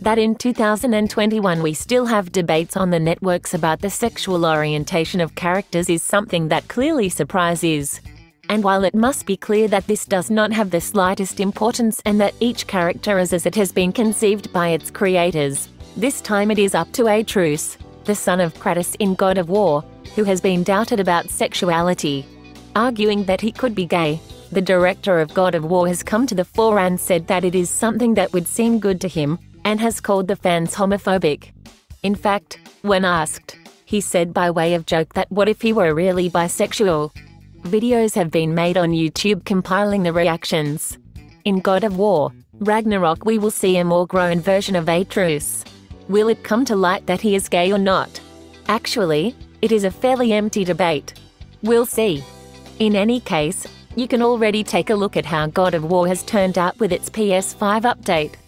That in 2021 we still have debates on the networks about the sexual orientation of characters is something that clearly surprises. And while it must be clear that this does not have the slightest importance and that each character is as it has been conceived by its creators, this time it is up to Atreus, the son of Kratos in God of War, who has been doubted about sexuality. Arguing that he could be gay, the director of God of War has come to the fore and said that it is something that would seem good to him, and has called the fans homophobic. In fact, when asked, he said by way of joke that what if he were really bisexual? Videos have been made on YouTube compiling the reactions. In God of War, Ragnarok we will see a more grown version of Atreus. Will it come to light that he is gay or not? Actually, it is a fairly empty debate. We'll see. In any case, you can already take a look at how God of War has turned out with its PS5 update.